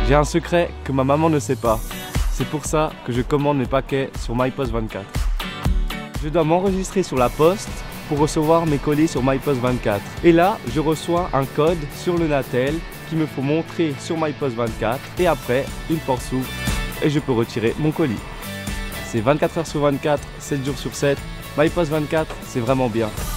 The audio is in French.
J'ai un secret que ma maman ne sait pas. C'est pour ça que je commande mes paquets sur MyPost 24. Je dois m'enregistrer sur la poste pour recevoir mes colis sur MyPost 24. Et là, je reçois un code sur le Natel qu'il me faut montrer sur MyPost 24. Et après, une porte s'ouvre et je peux retirer mon colis. C'est 24 heures sur 24, 7 jours sur 7. MyPost 24, c'est vraiment bien.